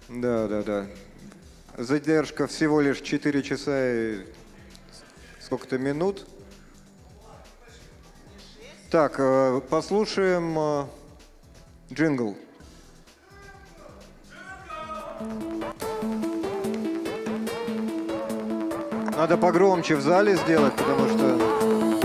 Да, да, да. Задержка всего лишь 4 часа и сколько-то минут. Так, послушаем джингл. Надо погромче в зале сделать, потому что...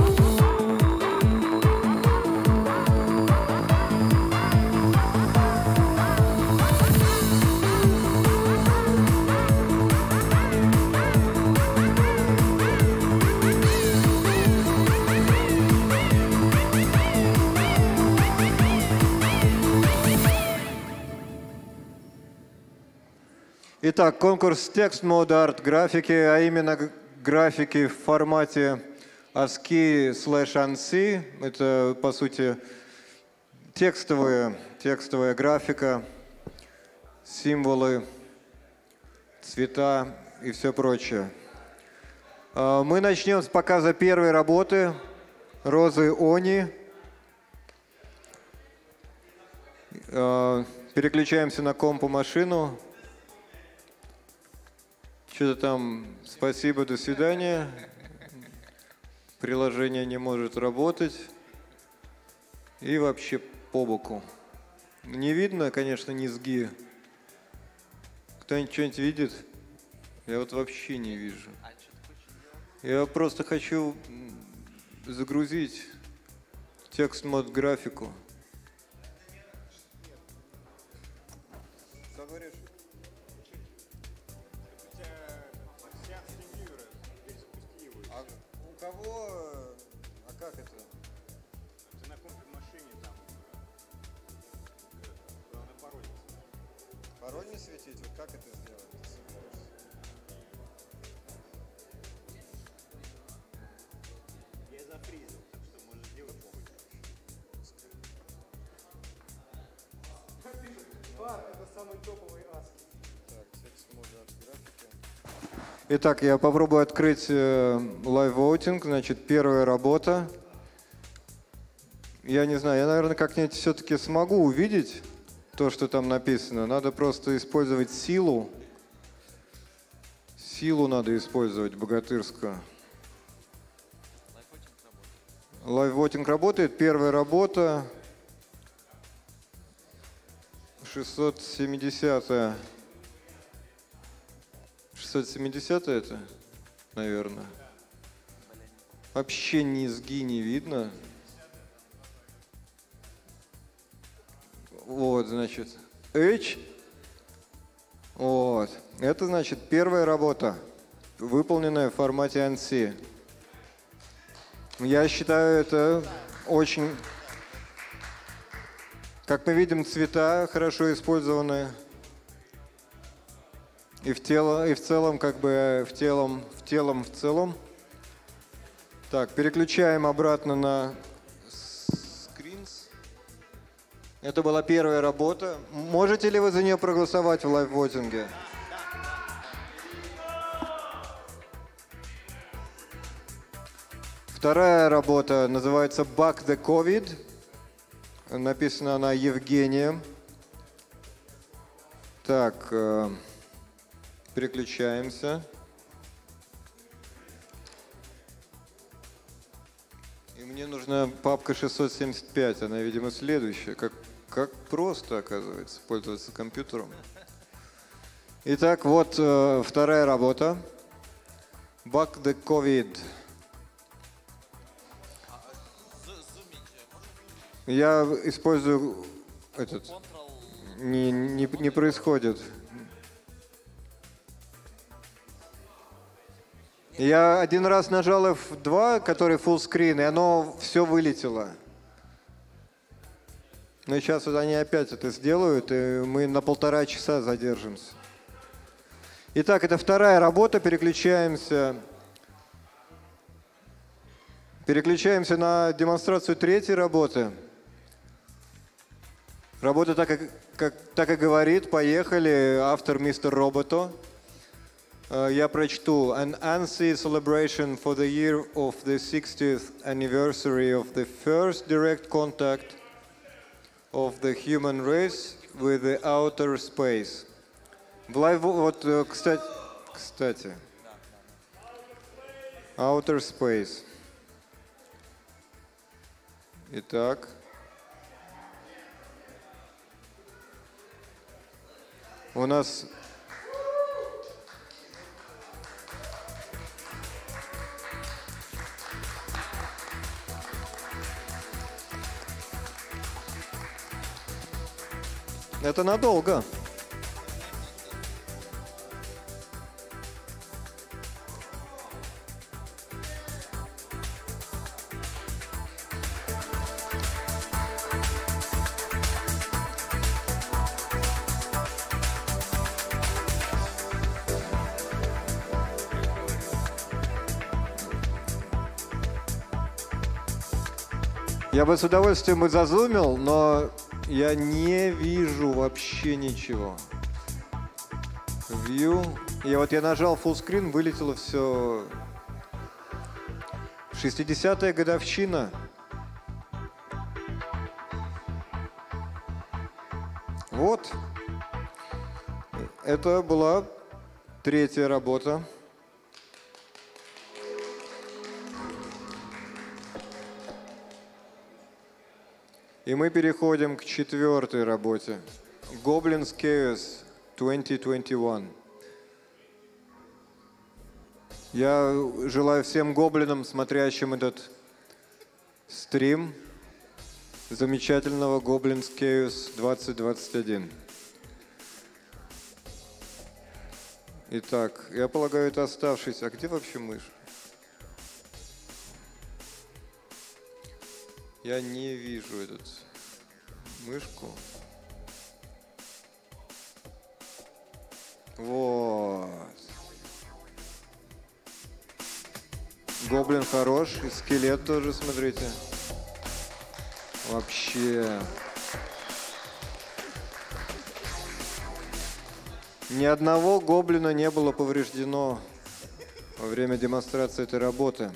Итак, конкурс текст мод арт графики, а именно графики в формате ASCII/ANSI. Это, по сути, текстовая графика, символы, цвета и все прочее. Мы начнем с показа первой работы Розы Они. Переключаемся на компу-машину. Что-то там «спасибо, до свидания». Приложение не может работать. И вообще по боку. Не видно, конечно, низги. Кто-нибудь что-нибудь видит? Я вот вообще не вижу. Я просто хочу загрузить текст-мод графику. Пароль не светить? Вот как это сделать? Я зафризил, так что можешь делать похуй. Бар — это самый топовый ASCII. Так, текст мода от графики. Итак, я попробую открыть Live Voting. Значит, первая работа. Я не знаю, я, наверное, как-нибудь все-таки смогу увидеть то, что там написано. Надо просто использовать силу. Силу надо использовать богатырскую. Лайв-вотинг работает. Первая работа. 670-я. 670-я это, наверное. Вообще низги не видно. Вот, значит, H. Вот. Это, значит, первая работа, выполненная в формате ANSI. Я считаю, это очень... Как мы видим, цвета хорошо использованы. И в целом, как бы, в целом. Так, переключаем обратно на... Это была первая работа. Можете ли вы за нее проголосовать в лайв-вотинге? Вторая работа называется «Bug the COVID». Написана она Евгением. Так, переключаемся. И мне нужна папка 675, она, видимо, следующая. Как просто, оказывается, пользоваться компьютером. Итак, вот вторая работа. Bug the COVID. Я использую этот. Не происходит. Я один раз нажал F2, который full screen, и оно все вылетело. Но сейчас вот они опять это сделают, и мы на 1,5 часа задержимся. Итак, это вторая работа. Переключаемся на демонстрацию третьей работы. Работа так и говорит. Поехали. Автор мистер Робото. Я прочту. An ANSI celebration for the year of the 60th anniversary of the first direct contact of the human race with the outer space. В лайв, вот, кстати, Outer Space. Итак. У нас это надолго. Я бы с удовольствием бы зазумил, но я не вижу вообще ничего. View. И вот я нажал full screen, вылетело все. 60-я годовщина. Вот. Это была третья работа. И мы переходим к четвертой работе. Goblin's Chaos 2021. Я желаю всем гоблинам, смотрящим этот стрим, замечательного Goblin's Chaos 2021. Итак, я полагаю, это оставшийся. А где вообще мышь? Я не вижу эту мышку. Вот. Гоблин хорош, и скелет тоже, смотрите. Вообще. Ни одного гоблина не было повреждено во время демонстрации этой работы.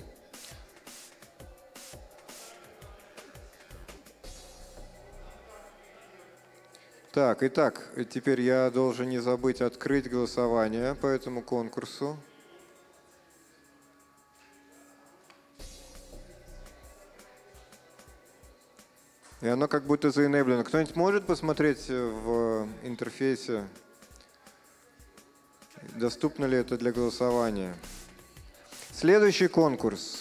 Так, итак, теперь я должен не забыть открыть голосование по этому конкурсу. И оно как будто заэнеблено. Кто-нибудь может посмотреть в интерфейсе, доступно ли это для голосования? Следующий конкурс.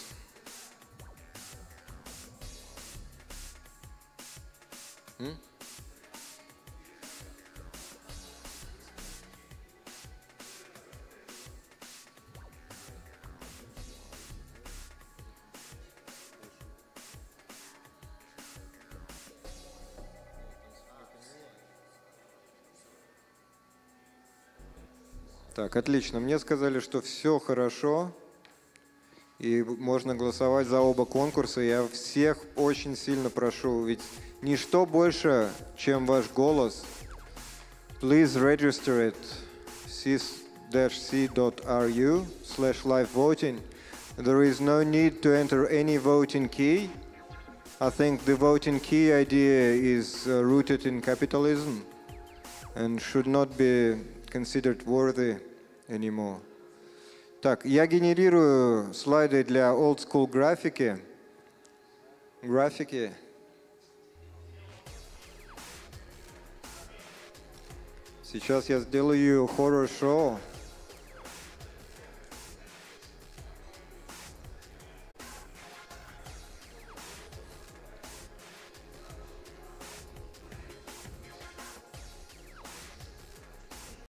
Так, отлично. Мне сказали, что все хорошо, и можно голосовать за оба конкурса. Я всех очень сильно прошу, ведь ничто больше, чем ваш голос. Please register at cis-c.ru/live-voting. There is no need to enter any voting key. I think the voting key idea is rooted in capitalism and should not be considered worthy anymore. Так, я генерирую слайды для old school графики. Сейчас я сделаю horror show.